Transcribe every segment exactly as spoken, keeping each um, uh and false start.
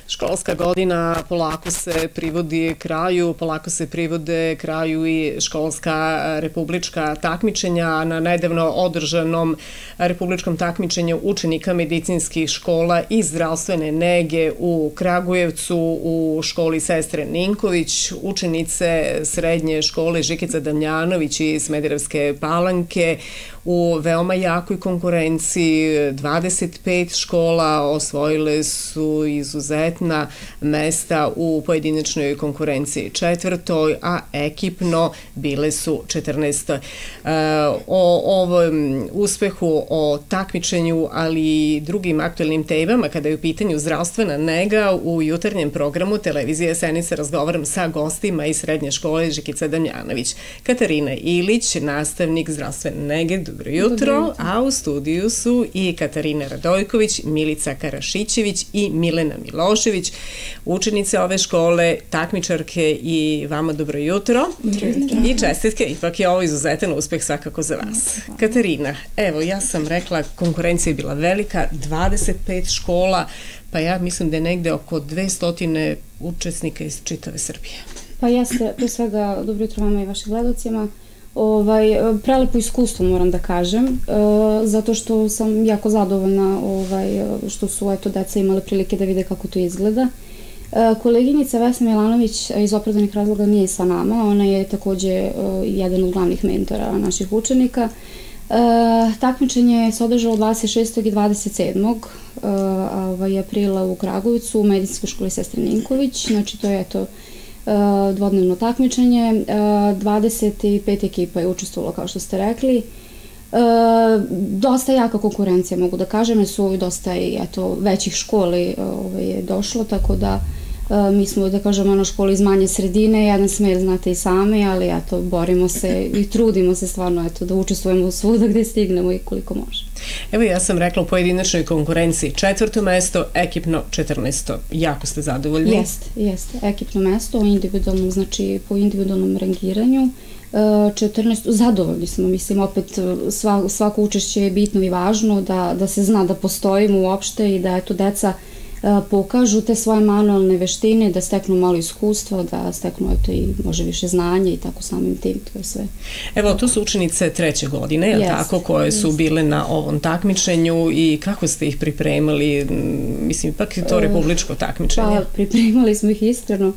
Školska godina polako se privodi kraju, polako se privode kraju i školska republička takmičenja. Na nedavno održanom republičkom takmičenju učenika medicinskih škola i zdravstvene nege u Kragujevcu u školi Sestre Ninković, učenice srednje škole Žikica Damjanović iz Smederevske Palanke u veoma jakoj konkurenciji, dvadeset pet škola osvojile su izuzetna mesta u pojedinačnoj konkurenciji četvrtoj, a ekipno bile su četrnaest. O ovom uspehu, o takmičenju, ali i drugim aktualnim temama kada je u pitanju zdravstvena nega, u jutarnjem programu televizije Senica razgovaram sa gostima iz srednje škole Žikica Damjanović. Katarina Ilić, nastavnik zdravstvene nege, dobro jutro, a u studiju su i Katarina Radojković, Milica Karašićević i Milena Milošević, učenice ove škole, takmičarke, i vama dobro jutro. I čestitke, ipak je ovo izuzetan uspeh svakako za vas. Katarina, evo, ja sam rekla, konkurencija je bila velika, dvadeset pet škola, pa ja mislim da je negde oko dvesta učesnika iz čitave Srbije. Pa jeste, pre svega, dobro jutro vama i vašim gledalcima. Ovaj, prelepo iskustvo, moram da kažem, e, zato što sam jako zadovoljna ovaj, što su eto, deca imale prilike da vide kako to izgleda. E, koleginica Vesna Milanović iz opravdanih razloga nije sa nama, ona je takođe e, jedan od glavnih mentora naših učenika. E, takmičenje se održalo dvadeset šestog i dvadeset sedmog E, ovaj, aprila u Kragujevcu u medicinskoj školi Sestre Ninković, znači to je eto dvodnevno takmičenje, dvadeset pet ekipa je učestvovalo, kao što ste rekli. Dosta jaka konkurencija, mogu da kažem, jer su dosta i eto, većih školi ovaj, je došlo, tako da mi smo, da kažemo, na školi iz manje sredine, jedan smer znate i sami, ali eto, borimo se i trudimo se stvarno eto, da učestvujemo svuda gde stignemo i koliko može. Evo, ja sam rekla u pojedinačnoj konkurenciji četvrto mesto, ekipno četrnaesto. Jako ste zadovoljni? Jeste, jeste. Ekipno mesto, individualno, znači po individualnom rangiranju. četrnaesto, zadovoljni smo, mislim, opet sva, svako učešće je bitno i važno, da, da se zna da postojimo uopšte i da eto, deca pokažu te svoje manualne veštine, da steknu malo iskustva, da steknu eto i može više znanja i tako samim tim, to je sve. Evo, tu su učenice treće godine, je li tako, koje su bile na ovom takmičenju i kako ste ih pripremali? Mislim, ipak je to republičko takmičenje. Pa, pripremali smo ih iskreno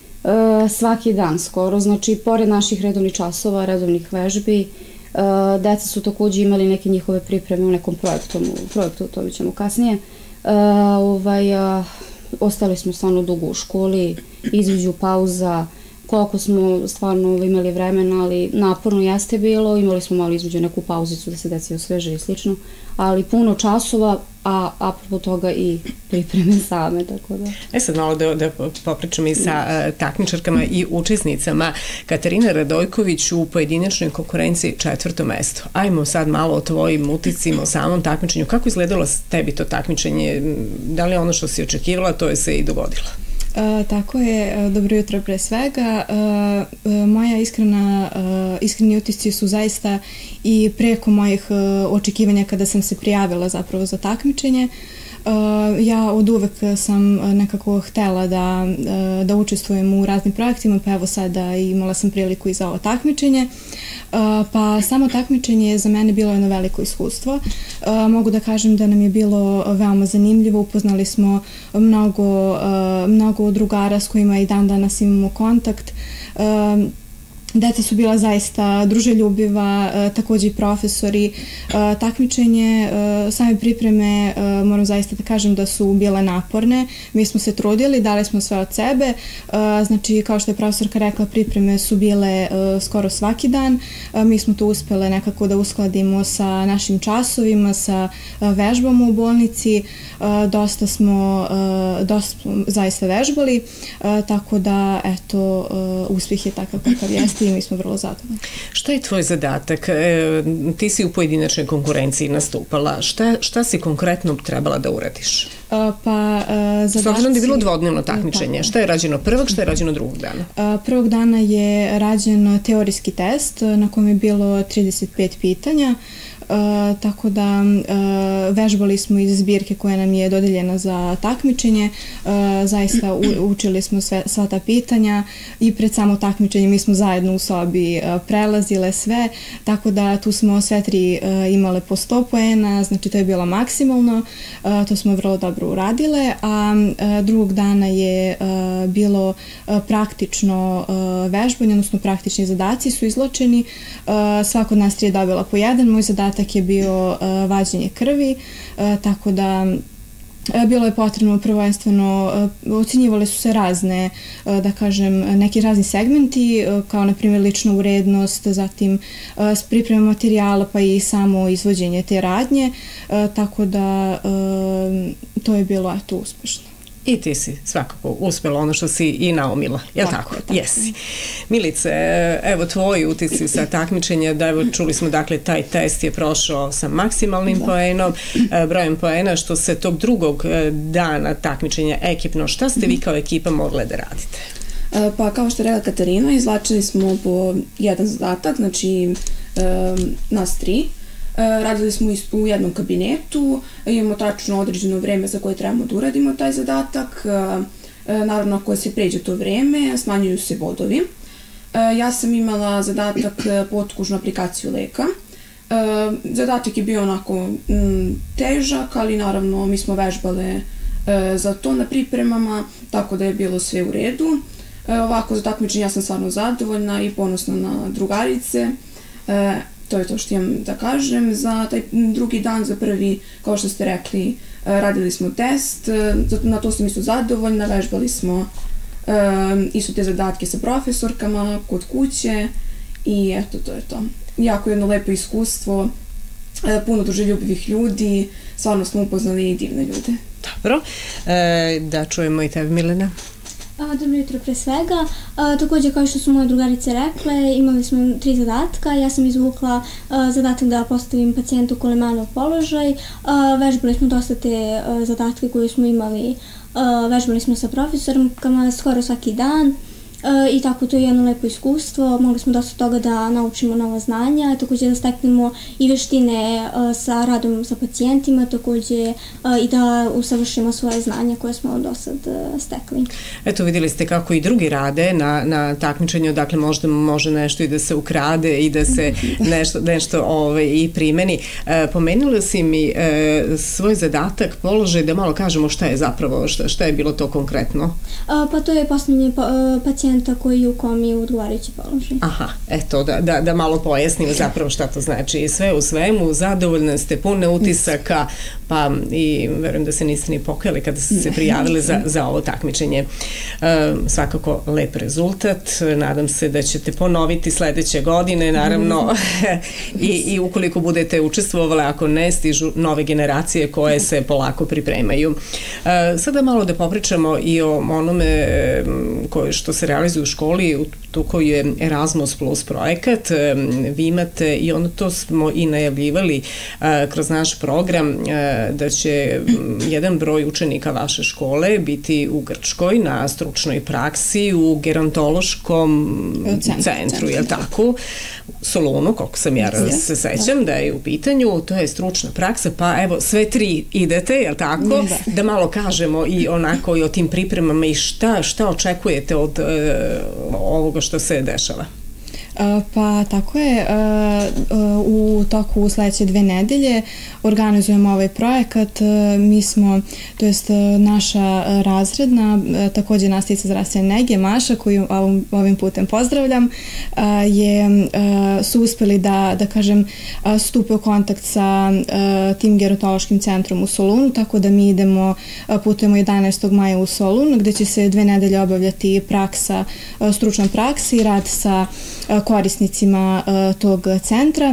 svaki dan skoro, znači, pored naših redovnih časova, redovnih vežbi, deca su takođe imali neke njihove pripreme u nekom projektu, projektu, to bi ćemo kasnije. Uh, ovaj, uh, ostali smo stvarno dugo u školi, između pauza, koliko smo stvarno imali vremena, ali naporno jeste bilo, imali smo malo između neku pauzicu da se deci osveže i slično, ali puno časova, a apropo toga i pripreme same, tako da. E sad malo da, da popričam i sa uh, takmičarkama i učesnicama. Katarina Radojković u pojedinačnoj konkurenciji četvrto mesto. Ajmo sad malo o tvojim uticima, o samom takmičenju. Kako izgledalo tebi to takmičenje? Da li ono što si očekivala, to je se i dogodilo? Uh, tako je, dobro jutro pre svega. Uh, uh, moja iskrena, uh, iskreni utisci su zaista i preko mojih uh, očekivanja kada sam se prijavila zapravo za takmičenje. Uh, ja od uvek sam nekako htela da, uh, da učestvujem u raznim projektima, pa evo sada imala sam priliku i za ovo takmičenje. Uh, pa samo takmičenje je za mene bilo jedno veliko iskustvo. Uh, mogu da kažem da nam je bilo veoma zanimljivo, upoznali smo mnogo, uh, mnogo drugara s kojima i dan danas imamo kontakt. Uh, Deca su bila zaista druželjubiva, takođe i profesori. Takmičenje, same pripreme, moram zaista da kažem da su bile naporne. Mi smo se trudili, dali smo sve od sebe. Znači, kao što je profesorka rekla, pripreme su bile skoro svaki dan. Mi smo to uspele nekako da uskladimo sa našim časovima, sa vežbama u bolnici. Dosta smo, dosta smo zaista vežbali, tako da, eto, uspjeh je takav kakav jeste i mi smo vrlo zadovoljni. Šta je tvoj zadatak? E, ti si u pojedinačnoj konkurenciji nastupala. Šta, šta si konkretno trebala da uradiš? Uh, pa, uh, zadaci... S obzirom da je bilo dvodnevno takmičenje. Šta je rađeno prvog, šta je rađeno drugog dana? Uh, prvog dana je rađen teorijski test na kojem je bilo trideset pet pitanja. Uh, tako da vežbali smo iz zbirke koja nam je dodeljena za takmičenje, zaista učili smo sve, sva ta pitanja i pred samo takmičenje mi smo zajedno u sobi prelazile sve, tako da tu smo sve tri imale po sto poena, znači to je bilo maksimalno, to smo vrlo dobro uradile, a drugog dana je bilo praktično vežbanje, odnosno praktični zadaci su izločeni, svako od nas tri je dobila po jedan, moj zadatak je bio vađenje krvi, tako da bilo je potrebno prvenstveno, ocjenjivale su se razne, da kažem, neki razni segmenti, kao na primjer lična urednost, zatim priprema materijala pa i samo izvođenje te radnje, tako da to je bilo eto uspešno. I ti si svakako uspela ono što si i naumila, je li tako? Tako. Jesi. Milice, evo tvoji utisci sa takmičenja, da evo čuli smo dakle taj test je prošao sa maksimalnim poenom, brojem poena, što se tog drugog dana takmičenja ekipno, šta ste vi kao ekipa mogle da radite? Pa kao što je rekla Katarina, izvlačili smo po jedan zadatak, znači nas tri. Radili smo u jednom kabinetu, imamo tačno određeno vreme za koje trebamo da uradimo taj zadatak. Naravno, ako se pređe to vreme, smanjuju se bodovi. Ja sam imala zadatak potkužnu aplikaciju leka. Zadatak je bio onako težak, ali naravno mi smo vežbale za to na pripremama, tako da je bilo sve u redu. Ovako, za takmičenje ja sam stvarno zadovoljna i ponosna na drugarice. To je to što imam da kažem. Za taj drugi dan, za prvi, kao što ste rekli, radili smo test, na to sam isto zadovoljna, vežbali smo isto te zadatke sa profesorkama, kod kuće i eto, to je to. Jako jedno lepo iskustvo, puno druželjubivih ljudi, stvarno smo upoznali i divne ljude. Dobro, da čujemo i tebe, Milena. Dobro jutro pre svega. Također kao što su moje drugarice rekle, imali smo tri zadatka. Ja sam izvukla zadatak da postavim pacijentu kolemanov položaj. Vežbali smo dosta te zadatke koje smo imali. Vežbali smo sa profesorkama skoro svaki dan. I tako to je jedno lepo iskustvo, mogli smo dosta toga da naučimo nova znanja, također da steknemo i veštine sa radom sa pacijentima, također i da usavršimo svoje znanja koje smo do sad stekli. Eto, vidjeli ste kako i drugi rade na, na takmičenju, dakle možda može nešto i da se ukrade i da se nešto, nešto ovaj, i primeni. E, pomenula si mi e, svoj zadatak, položaj, da malo kažemo šta je zapravo, šta, šta je bilo to konkretno? A, pa to je postavljanje pa, pacijenta koji je u komi u odgovarajući položaj. Aha, eto, da, da, da malo pojasnimo zapravo šta to znači. Sve u svemu, zadovoljna ste, pune utisaka, pa i verujem da se niste ni pokajali kada ste se prijavili za, za ovo takmičenje. E, svakako lep rezultat, nadam se da ćete ponoviti sledeće godine, naravno, i, i ukoliko budete učestvovali, ako ne, stižu nove generacije koje se polako pripremaju. E, sada malo da popričamo i o onome koje što se realizuje u školi, tu koji je Erasmus plus projekat. Vi imate, i ono to smo i najavljivali kroz naš program, da će jedan broj učenika vaše škole biti u Grčkoj na stručnoj praksi u gerontološkom centru, centru je li tako? Solunu, koliko sam ja se sećam da je u pitanju, to je stručna praksa, pa evo sve tri idete, je li tako? Da malo kažemo i onako i o tim pripremama i šta, šta očekujete od ovoga što se dešava? Pa tako je, u toku sledeće dve nedelje organizujemo ovaj projekat. Mi smo, to jest naša razredna, također nastavnica zdravstvene nege, Maša, koju ovim putem pozdravljam, je, su uspeli da, da kažem, stupe u kontakt sa tim gerontološkim centrom u Solunu, tako da mi idemo, putujemo jedanaestog maja u Solun, gde će se dve nedelje obavljati praksa, stručna praksa i rad sa korisnicima tog centra.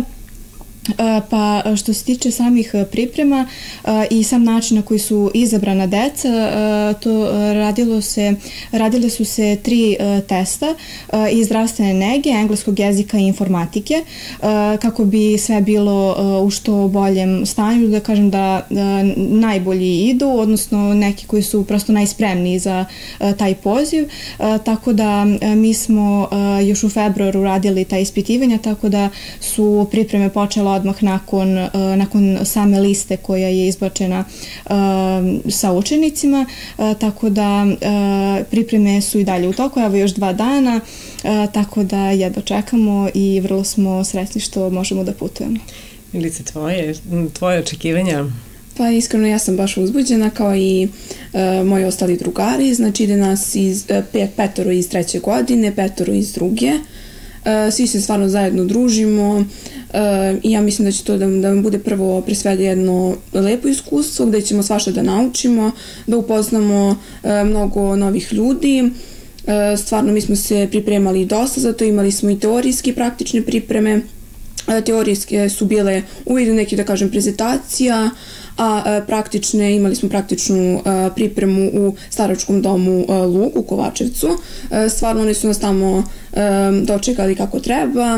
Pa što se tiče samih priprema i sam način na koji su izabrana deca, to radilo se, radile su se tri testa iz zdravstvene nege, engleskog jezika i informatike, kako bi sve bilo u što boljem stanju, da kažem da najbolji idu, odnosno neki koji su prosto najspremniji za taj poziv, tako da mi smo još u februaru radili ta ispitivanja, tako da su pripreme počele odmah nakon, uh, nakon same liste koja je izbačena uh, sa učenicima, uh, tako da uh, pripreme su i dalje u toku, evo još dva dana, uh, tako da jedva čekamo i vrlo smo sretni što možemo da putujemo. Milice, tvoje, tvoje očekivanja? Pa iskreno ja sam baš uzbuđena kao i e, moji ostali drugari, znači ide nas iz, pet, petoro iz treće godine, petoro iz druge, e, svi se stvarno zajedno družimo e, i ja mislim da će to da, da nam bude prvo pre svega jedno lepo iskustvo gde ćemo svašta da naučimo, da upoznamo e, mnogo novih ljudi. E, stvarno mi smo se pripremali dosta, zato imali smo i teorijske i praktične pripreme. E, teorijske su bile uvijek neke, da kažem, prezentacija, a praktične, imali smo praktičnu pripremu u staračkom domu Lug u Kovačevcu. Stvarno oni su nas tamo dočekali kako treba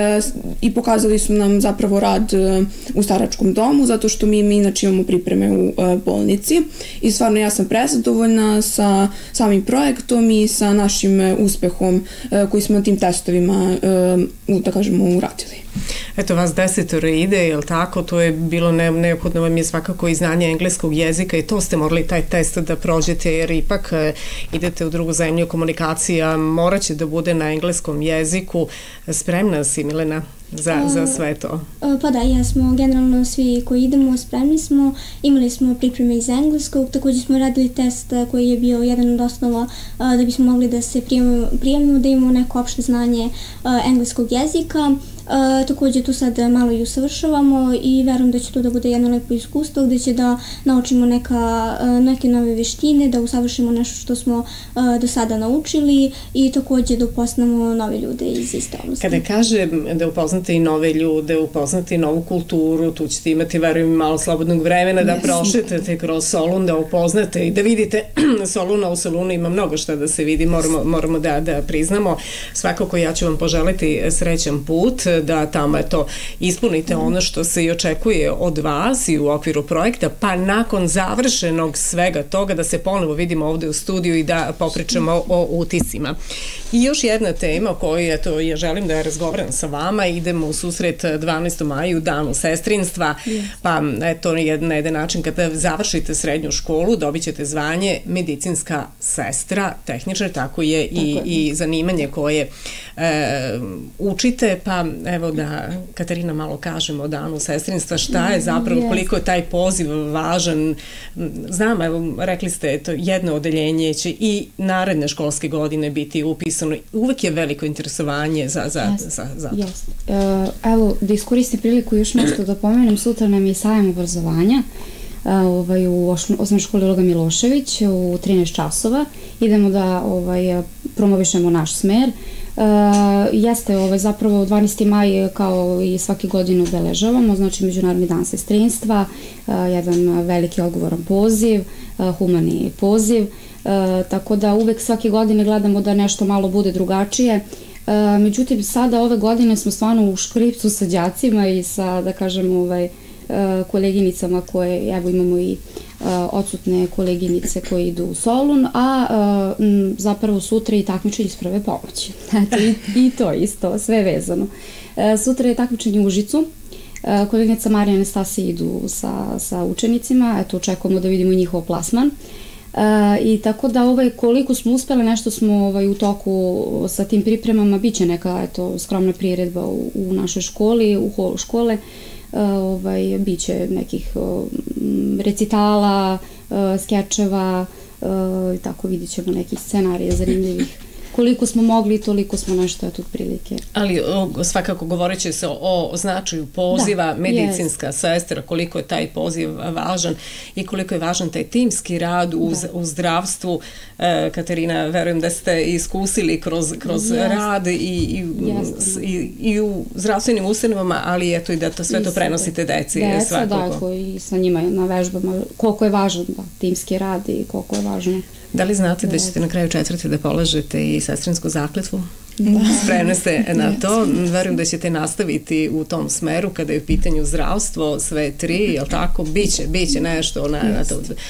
i pokazali su nam zapravo rad u staračkom domu, zato što mi, mi inače imamo pripreme u bolnici i stvarno ja sam prezadovoljna sa samim projektom i sa našim uspehom koji smo na tim testovima, da kažemo, uradili. Eto, vas desetoro ide, je li tako? To je bilo ne, neophodno vam je svakako i znanje engleskog jezika i to ste morali taj test da prođete jer ipak idete u drugu zemlju, komunikacija morat će da bude na engleskom jeziku. Spremna si, Milena, za, za sve to? Pa da, ja smo generalno svi koji idemo, spremni smo, imali smo pripreme iz engleskog, također smo radili test koji je bio jedan od osnova da bismo mogli da se prijavimo, prijavimo, da imamo neko opšte znanje engleskog jezika. Uh, također tu sad malo i usavršavamo i verujem da će to da bude jedno lepo iskustvo gde će da naučimo neka, uh, neke nove veštine, da usavršimo nešto što smo uh, do sada naučili i također da upoznamo nove ljude iz iste oblasti. Kada kažem da upoznate i nove ljude, upoznate i novu kulturu, tu ćete imati, verujem, malo slobodnog vremena da prošetate kroz Solun, da upoznate i da vidite Soluna. U Solunu ima mnogo šta da se vidi, moramo, moramo da, da priznamo. Svakako ja ću vam poželiti srećan put, da tamo eto ispunite ono što se i očekuje od vas i u okviru projekta, pa nakon završenog svega toga da se ponovo vidimo ovde u studiju i da popričamo o utiscima. I još jedna tema o kojoj eto, ja želim da razgovaram sa vama, idemo u susret dvanaestog maja, danu sestrinstva, yes. Pa eto na jedan način kada završite srednju školu dobit ćete zvanje medicinska sestra, tehničar, tako je i, tako i zanimanje koje e, učite, pa evo da Katarina malo kažemo o danu sestrinstva, šta je zapravo, koliko je taj poziv važan. Znam, evo, rekli ste, eto, jedno odeljenje će i naredne školske godine biti upisano. Uvek je veliko interesovanje za, za, yes. za, za to. Yes. Uh, evo, da iskoristim priliku još nešto da pomenem, sutra nam je sajam obrazovanja uh, ovaj, u osnovnoj školi Olga Milošević u trinaest časova. Idemo da ovaj, promovišemo naš smer. Uh, jeste ovaj, zapravo dvanaesti maj kao i svake godine obeležavamo, znači Međunarodni dan sestrinstva, uh, jedan veliki odgovoran poziv, uh, humani poziv, uh, tako da uvek svake godine gledamo da nešto malo bude drugačije. Uh, međutim, sada ove godine smo stvarno u škripcu sa đacima i sa, da kažem, ovaj, uh, koleginicama koje, evo imamo i Uh, odsutne koleginice koje idu u Solun, a uh, m, zapravo sutra i takmičenje iz prve pomoći. I, I to isto, sve vezano. Uh, sutra je takmičenje u Užicu. Uh, koleginica Marija i Anastasija idu sa, sa učenicima, eto očekujemo da vidimo njihov plasman. Uh, I tako da ovaj, koliko smo uspjeli, nešto smo ovaj, u toku sa tim pripremama, bit će neka eto, skromna priredba u, u našoj školi, u holu škole. Uh, ovaj, bit će nekih uh, recitala, uh, skečeva uh, i tako vidit ćemo nekih scenarija zanimljivih. Koliko smo mogli, toliko smo nešto eto prilike. Ali o, svakako govoreći se o, o značaju poziva, da, medicinska yes. sestra, koliko je taj poziv važan i koliko je važan taj timski rad u, u zdravstvu. E, Katarina, verujem da ste iskusili kroz, kroz yes. rad i, i, yes. i, i u zdravstvenim ustanovama, ali eto i da to sve to prenosite deci. Deca, svakako. Da, i sa njima na vežbama, koliko je važan da, timski rad i koliko je važno. Da li znate da ćete na kraju četvrte da polažete i sestrinsku zakletvu? Da. Spremne ste na to. Verujem da ćete nastaviti u tom smeru kada je u pitanju zdravstvo, sve tri, jel tako? Biće, biće nešto na, na to.